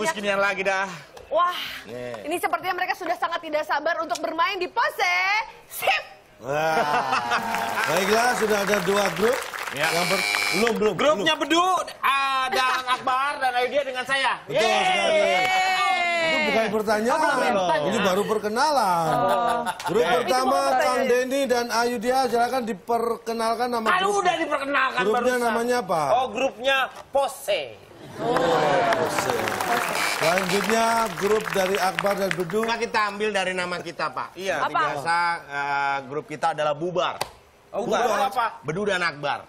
ginian lagi dah. Wah, ini sepertinya mereka sudah sangat tidak sabar untuk bermain di pose sip. Baiklah, sudah ada 2 grup. Ya. Yang belum. Grupnya Bedu, dan Akbar dan Ayudhya dengan saya. Betul sekali. Itu bukan pertanyaan, ini baru perkenalan. Grup pertama, Kang Denny dan Ayudhya, silakan diperkenalkan nama Kalau grup. udah diperkenalkan Grupnya barusan. namanya apa? Oh, grupnya Pose. Selanjutnya grup dari Akbar dan Bedu. Nah, kita ambil dari nama kita, Pak. Iya. Apa? Biasa grup kita adalah Bubar. Oh, Bubar apa? Bedu dan Akbar.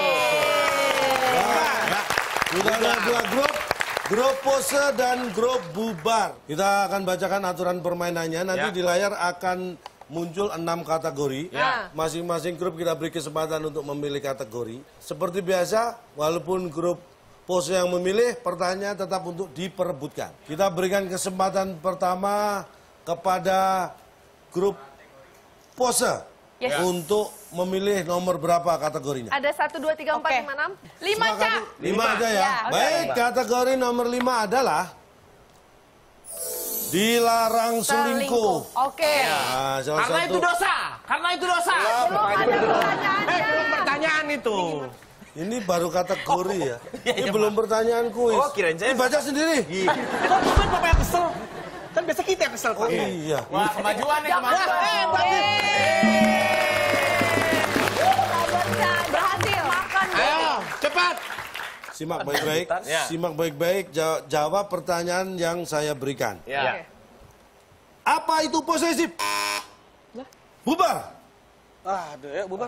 Sudah ada 2 grup. Grup Pose dan grup Bubar. Kita akan bacakan aturan permainannya. Nanti di layar akan muncul 6 kategori. Masing-masing grup kita beri kesempatan untuk memilih kategori. Seperti biasa, walaupun grup Pose yang memilih, pertanyaan tetap untuk diperebutkan. Kita berikan kesempatan pertama kepada grup Pose untuk memilih nomor berapa kategorinya. Ada 1, 2, 3, 4, 5, 6. 5, Cak. 5 aja ya. Baik, kategori nomor 5 adalah dilarang selingkuh. Oke. Nah, salah Karena satu. itu dosa. Karena itu dosa. Belum ada pertanyaannya. Belum pertanyaan itu. Ini baru kategori ya. Ini belum pertanyaan kuis. Oh, kirain saya. Ini baca sendiri. Kok bukan Bapak yang kesel? Kan biasa kita yang kesel, Pak. Iya. Wah, kemajuan nih, kemajuan. Berhasil. Makan. Ayo, cepat. Simak baik-baik. Simak baik-baik. Jawab pertanyaan yang saya berikan. Ya. Apa itu posesif? Bubar. Aduh, ya bubar.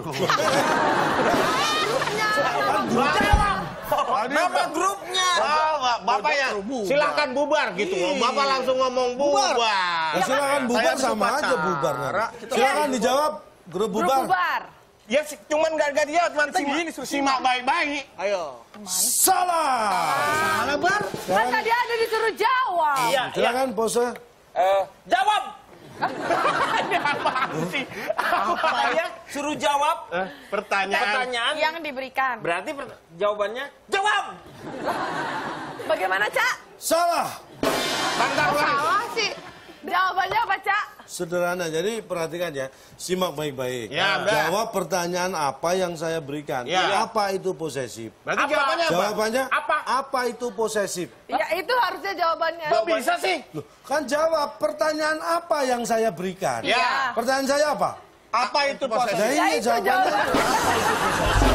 Nama grupnya. Bapak ya, silahkan bubar gitu. Bapak langsung ngomong bubar. Ya, silakan bubar sama aja bubar. Silakan dijawab grup Grup bubar. bubar. Ya, cuman gak dia, cuman simak baik-baik. Ayo. Salah. Salah, Bar. Kan tadi ada disuruh jawab. Iya, Silakan Pose. Jawab. Ini apaan sih? Apa ya? Suruh jawab pertanyaan Yang diberikan. Berarti jawabannya jawab. Bagaimana, Cak? Salah. Salah sih. Jawabannya apa, Cak? Sederhana, jadi perhatikan ya, simak baik-baik. Ya, udah. Jawab pertanyaan apa yang saya berikan. Ya. Apa itu posesif? Berarti jawabannya apa? Jawabannya Apa? Apa itu posesif? Ya, itu harusnya jawabannya. Kok bisa sih? Loh, kan jawab pertanyaan apa yang saya berikan. Ya. Pertanyaan saya apa? Apa itu posesif? Nah, Ya, ini itu jawabannya. jawabannya.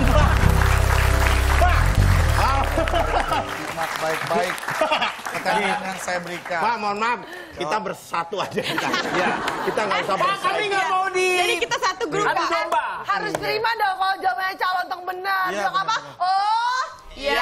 Simak baik-baik pertanyaan yang saya berikan. Pak, mohon maaf, kita bersatu aja kita. Ya, kita nggak usah Kami bersaing. nggak mau Jadi kita satu grup, Adu Pak. domba. Harus terima dong kalau jawabannya calon tong benar. Iya, Bilang apa? benar. Oh, iya.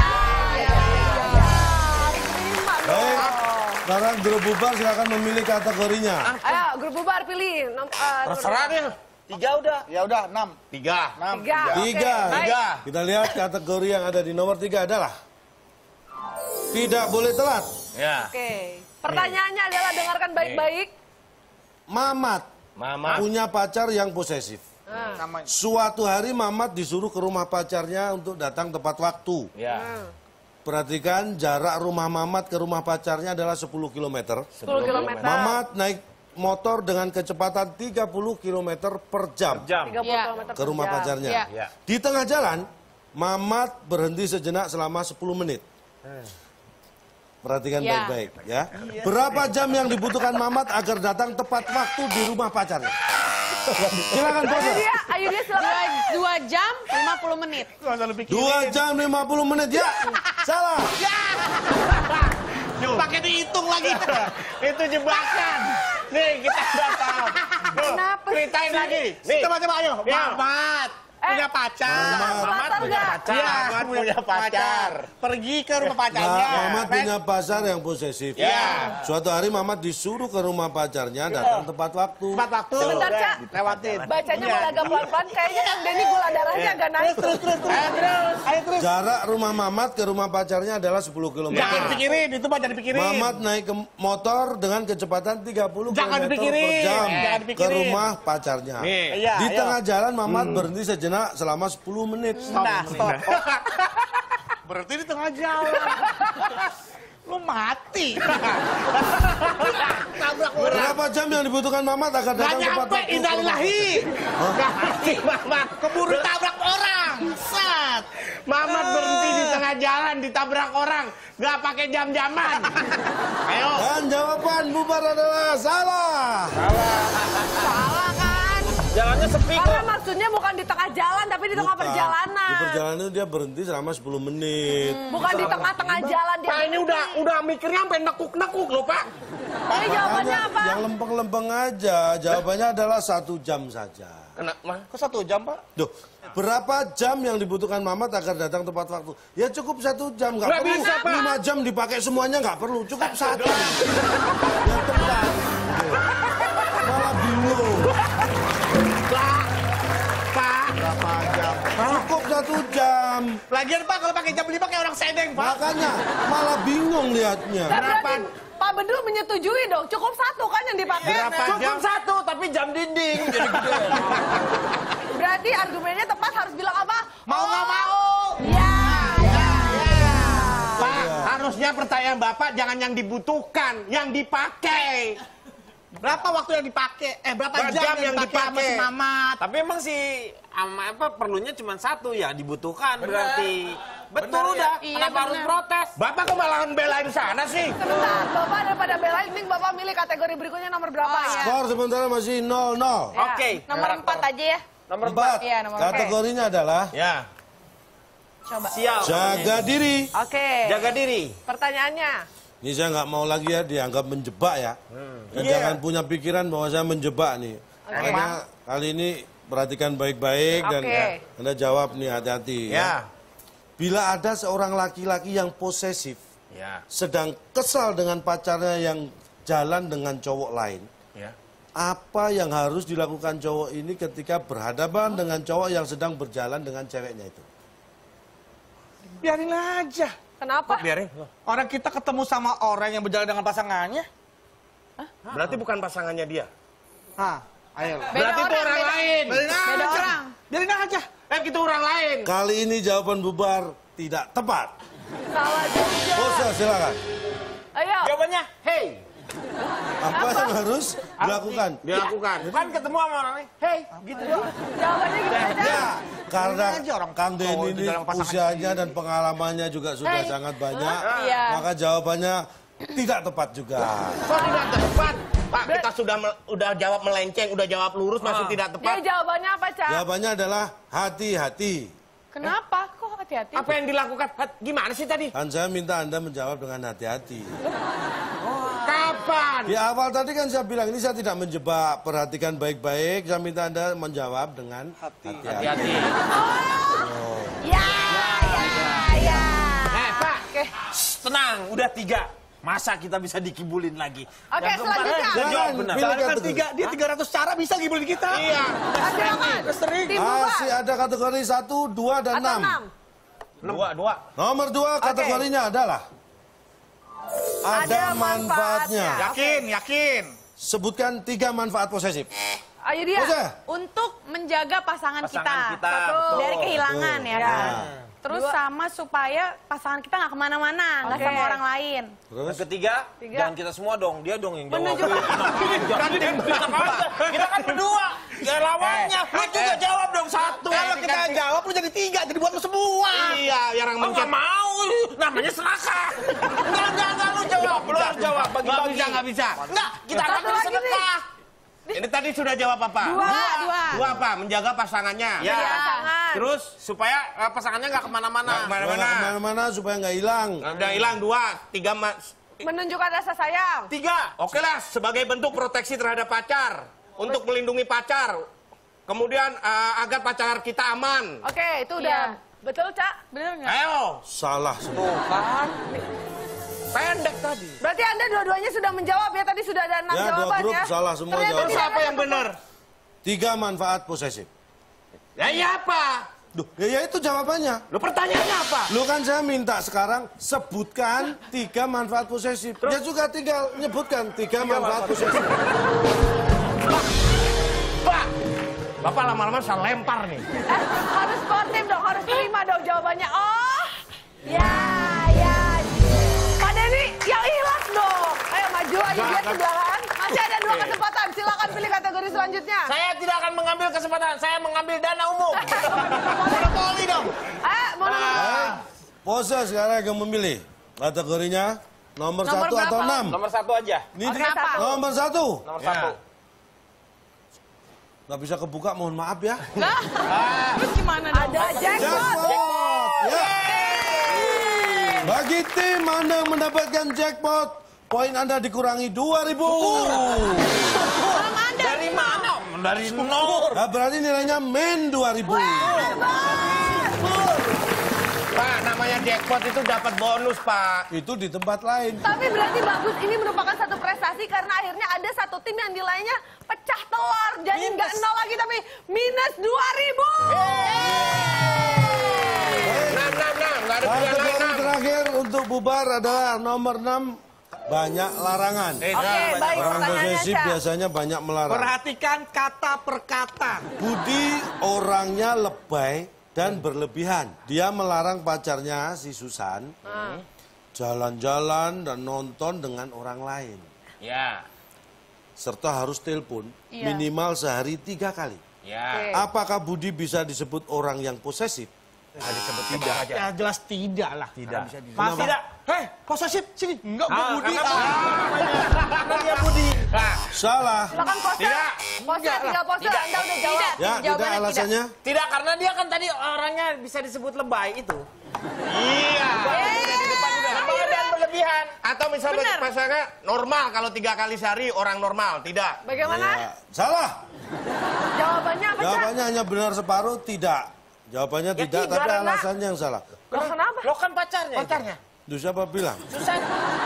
Terima dong. Baik. Sekarang grup bubar silakan memilih kategorinya. Ayo, grup bubar pilih. Terserah deh. 3 udah. Ya udah 6. 3. 6. 3. Tiga. Baik. Kita lihat kategori yang ada di nomor 3 adalah tidak boleh telat. Ya. Oke. Pertanyaannya adalah dengarkan baik-baik. Mamat Mama. punya pacar yang posesif. Namanya. Suatu hari Mamat disuruh ke rumah pacarnya untuk datang tepat waktu. Ya. Perhatikan jarak rumah Mamat ke rumah pacarnya adalah 10 km. 10 km. Mamat naik motor dengan kecepatan 30 km per jam 30 Iya. km ke rumah pacarnya. Iya. Ya. Di tengah jalan, Mamat berhenti sejenak selama 10 menit. Perhatikan Iya. baik-baik ya. Berapa jam yang dibutuhkan Mamat agar datang tepat waktu di rumah pacarnya? Silakan Pose. Ayo dia silakan. 2 jam 50 menit. 2 jam 50 menit ya. Salah. Pakai dihitung lagi. Itu jebakan. Nih, kita udah tahu. Kenapa sih? Ceritain lagi. Nih. Coba ayo. Ya. Mamat punya pacar. Pacar punya nggak? pacar. Mamat punya pacar. Pergi ke rumah pacarnya. Mamat punya pacar yang posesif. Ya. Suatu hari Mamat disuruh ke rumah pacarnya datang tepat waktu. Tepat waktu. Sebentar, Cak. Lewatin. Bacanya mulai agak pelan-pelan. Kayaknya Kang Denny gula darahnya agak naik. Ayo terus. Jarak rumah Mamat ke rumah pacarnya adalah 10 km. Jangan dipikirin, itu mah jangan dipikirin. Mamat naik ke motor dengan kecepatan 30 Jangan km per dipikirin. jam Jangan ke dipikirin. rumah pacarnya. Nih. Iya, Di ayo. tengah jalan Mamat berhenti sejenak selama 10 menit. Nah, stop. Berarti di tengah jalan. Lu mati. Berapa jam yang dibutuhkan Mamat agar Gak datang tepat nyampe, waktu? innalillahi. Gak ngerti, Mamat. Keburu tabrak orang. Set. Mamat berhenti di tengah jalan, ditabrak orang. Gak pakai jam-jaman. Ayo. Dan jawaban bubar adalah salah. Salah kan? Jalannya sepi Karena kok. maksudnya bukan di tengah jalan, tapi di tengah Bukan. perjalanan. Di perjalanan itu dia berhenti selama 10 menit. Bukan di tengah-tengah jalan dia. Pak ini udah mikirnya sampai nekuk-nekuk loh, Pak. Ini jawabannya apa? Yang lempeng-lempeng aja. Jawabannya adalah 1 jam saja. Kenapa? Kok 1 jam, Pak? Duh, berapa jam yang dibutuhkan Mamat agar datang tepat waktu? Ya cukup 1 jam, nggak Nggak perlu bisa, Pak. 5 jam dipakai semuanya, nggak perlu. Cukup 1. Yang tepat. Malah bingung. Pak. Berapa jam? Cukup 1 jam. Lagian Pak kalau pakai jam 5 kayak orang sedeng, Pak. Makanya malah bingung liatnya. Nah, berarti Pak Bedul menyetujui dong, cukup 1 kan yang dipakai. Berapa Nah, jam? Cukup 1, tapi jam dinding. Jadi gede. Berarti argumennya tepat harus bilang apa? Mau nggak mau? Ya, ya, ya. Pak, harusnya pertanyaan Bapak jangan yang dibutuhkan, yang dipakai. Berapa waktu yang dipakai? Berapa Berapa jam yang dipakai sama si dipakai? Mamat? Tapi emang sih perlunya cuma 1 ya, dibutuhkan berarti. Betul udah. Iya, Kenapa harus bener. protes? Bapak kok malah belain sana sih? Sebentar, Bapak daripada belain, mending Bapak milih kategori berikutnya nomor berapa ya? Skor sementara masih 0-0. Ya. Oke. Nomor 4 aja ya. Nomor 4. Iya, nomor Kategorinya adalah Ya. Coba. Siap. jaga diri. Oke. Jaga diri. Pertanyaannya. Ini saya nggak mau lagi ya dianggap menjebak ya. Dan jangan punya pikiran bahwa saya menjebak nih. Makanya kali ini perhatikan baik-baik dan Oke. Anda jawab nih hati-hati. Ya. Bila ada seorang laki-laki yang posesif, Ya. sedang kesal dengan pacarnya yang jalan dengan cowok lain, Ya. apa yang harus dilakukan cowok ini ketika berhadapan dengan cowok yang sedang berjalan dengan ceweknya itu? Biarin aja. Kenapa? Biarin. Orang kita ketemu sama orang yang berjalan dengan pasangannya. Berarti bukan pasangannya dia. Hah, ayo. Beda Berarti itu orang lain. Biarin Beda aja. orang. Biarin aja. Itu orang lain. Kali ini jawaban bubar tidak tepat. Salah juga. Bos, silakan. Ayo. Jawabannya, hey. Apa yang harus dilakukan? Dilakukan. Kan ketemu sama orangnya, hey. Gitu doang. Jawabannya gitu aja. Ya, karena aja orang Kang Den cowok itu ini dalam pasangan usianya dan pengalamannya juga sudah sangat banyak, Iya. maka jawabannya tidak tepat juga. Kok tidak tepat? Pak, kita udah jawab melenceng, udah jawab lurus, masih tidak Dia tepat. jawabannya apa, Cak? Jawabannya adalah hati-hati. Kenapa? Kok hati-hati? Apa yang dilakukan? Gimana sih tadi? Kan saya minta Anda menjawab dengan hati-hati. Kapan? Di awal tadi kan saya bilang ini saya tidak menjebak, perhatikan baik-baik. Saya minta Anda menjawab dengan hati-hati. Hati-hati. Ya, ya. Pak. Oke. Tenang, udah 3. Masa kita bisa dikibulin lagi? Oke, Yang keempat, selanjutnya. dia jawab benar. Pilih Kan kategori. dia 300 cara bisa ngibulin kita. Iya. Silakan. Sering. Tim bubar. Masih ada kategori 1, 2, dan Atau 6. 6. 2. Nomor 2 kategorinya adalah ada manfaatnya. Yakin. Sebutkan 3 manfaat posesif. Ayo dia. Oke. Untuk menjaga pasangan Pasangan kita. Betul. dari kehilangan ya Ya. kan. Terus sama supaya pasangan kita nggak kemana-mana, nggak Oke. sama orang lain. Terus Yang ketiga, Tiga. jangan kita semua dong. Dia dong yang jawab. Menunjukkan. Kita kan berdua. Ya lawannya. Lu juga jawab dong 1. Kalau kita jawab lu jadi 3, jadi buat lu semua. Iya, yang Oh, nggak mau. Namanya serakah. Enggak, lu jawab. Lu harus jawab. Bagi-bagi. Nggak bisa. Enggak, kita akan Satu lagi sedekah. Ini tadi sudah jawab apa? Dua. Apa? Menjaga pasangannya. Ya. Pasangan. Terus Supaya pasangannya nggak kemana-mana. kemana-mana. kemana-mana supaya nggak hilang. Udah hilang 2, 3 Menunjukkan rasa sayang. 3. Oke lah, sebagai bentuk proteksi terhadap pacar, untuk melindungi pacar, kemudian agar pacar kita aman. Oke, itu udah. Betul, Cak? Bener nggak? Ayo, Salah semua. pendek tadi. Berarti Anda dua-duanya sudah menjawab ya. Tadi sudah ada 6 Ya, dua jawaban grup ya. salah semua Ternyata jawaban. tidak Siapa ada yang satu- benar? 3 manfaat posesif. Ya iya apa? Duh, ya itu jawabannya. Lo pertanyaannya apa? Lu kan saya minta sekarang sebutkan 3 manfaat posesif. Dia juga tinggal nyebutkan 3 manfaat posesif. Pak, Bapak lama-lama saya lempar nih. Harus sportif dong, harus terima dong jawabannya. Oh, ya. Pak Denny, aja dia sebelahan. Masih ada 2 kesempatan. Silakan pilih kategori selanjutnya. Saya tidak akan mengambil kesempatan. Saya mengambil dana umum. Monopoli dong. Monopoli. Pose sekarang yang memilih. Kategorinya nomor 1 atau 6? Nomor 1 aja. Ini Kenapa? nomor 1. Nomor 1. Nggak bisa kebuka, mohon maaf ya. Lah, terus gimana dong? Ada jackpot. Ya. Bagi tim Anda mendapatkan jackpot, poin Anda dikurangi 2.000. Dari mana? Dari nol. Nah, berarti nilainya min 2.000. Pak, namanya jackpot itu dapat bonus, Pak. Itu di tempat lain. Tapi berarti bagus, ini merupakan satu prestasi karena akhirnya ada satu tim yang nilainya pecah telur. Jadi nggak 0 lagi tapi minus 2.000. Nggak ada pilihan lain, Kategori terakhir untuk bubar adalah nomor 6. Banyak larangan. Oke, baik Orang pertanyaannya, posesif Ca. biasanya banyak melarang. Perhatikan kata per kata. Budi orangnya lebay dan berlebihan. Dia melarang pacarnya, si Susan, jalan-jalan dan nonton dengan orang lain. Ya, Serta harus telepon Iya. minimal sehari 3 kali. ya. Apakah Budi bisa disebut orang yang posesif? Ya jelas tidak lah. Tidak. Mas Kenapa? tidak. Hei, posesif sini. Enggak, gua Budi. Karena dia Budi. Salah. Silakan pose. Tidak. Pose, tinggal pose. Anda udah jawab. Ya, tidak Jawabannya alasannya. Tidak, karena dia kan tadi orangnya bisa disebut lebay itu. Iya. Lebay dan berlebihan. Atau misalnya pasangan normal kalau 3 kali sehari orang normal, tidak. Bagaimana? Ya, salah. Jawabannya apa, Ca? Jawabannya hanya benar separuh, tidak. Jawabannya Ya, tidak, tidak, tapi karena- alasannya yang salah. Loh, kenapa? Lo kan pacarnya. Pacarnya. Duh, siapa bilang? Susan.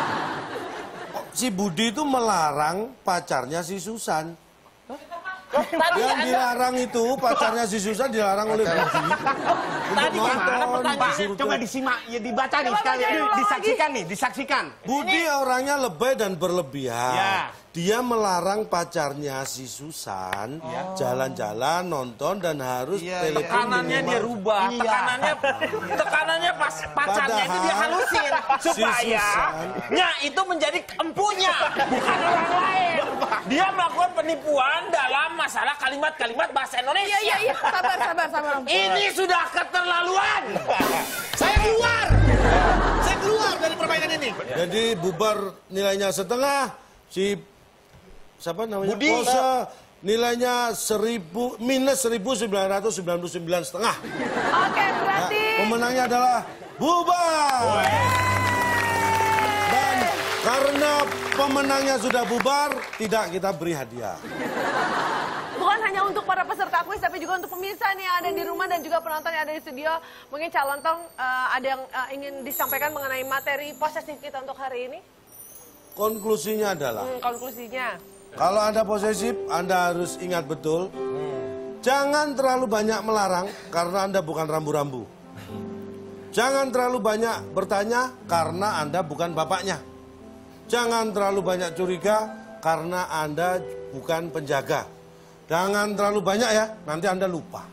Si Budi itu melarang pacarnya si Susan. Tadi Yang Anda dilarang itu pacarnya si Susan dilarang oleh Budi. tadi gimana pertanyaannya? disuruh Coba disimak, ya dibaca nih Coba sekali. bacain ulang Disaksikan nih, disaksikan. Budi orangnya lebay dan berlebihan. Ya. Dia melarang pacarnya si Susan jalan-jalan, nonton dan harus telepon Tekanannya dia minimal. rubah. Tekanannya pas pacarnya itu dia Padahal halusin si supaya Susan- nya itu menjadi empunya, bukan orang lain. Dia melakukan penipuan dalam masalah kalimat-kalimat bahasa Indonesia. Iya. Sabar. Ini sudah keterlaluan. Saya keluar. Saya keluar dari permainan ini. Jadi bubar nilainya setengah. Si siapa namanya? Budi. Pose nilainya minus 1.999 setengah. Oke, berarti Pemenangnya adalah bubar. Dan karena pemenangnya sudah bubar, tidak kita beri hadiah. bukan hanya untuk para peserta kuis, tapi juga untuk pemirsa nih yang ada di rumah dan juga penonton yang ada di studio. Mungkin Calon Tong ada yang ingin disampaikan mengenai materi posesif kita untuk hari ini? Konklusinya adalah, Konklusinya. kalau Anda posesif, Anda harus ingat betul, jangan terlalu banyak melarang karena Anda bukan rambu-rambu. Jangan terlalu banyak bertanya karena Anda bukan bapaknya. Jangan terlalu banyak curiga karena Anda bukan penjaga. Jangan terlalu banyak ya, nanti Anda lupa.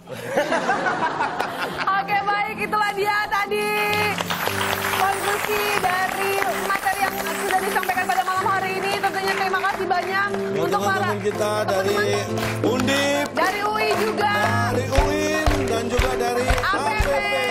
Oke, baik, itulah dia tadi konklusi dari materi yang sudah disampaikan pada malam hari ini. Tentunya terima kasih banyak Buat untuk para teman-teman kita dari teman-teman Undip, dari UI juga, dari UIN, dan juga dari APP. APP.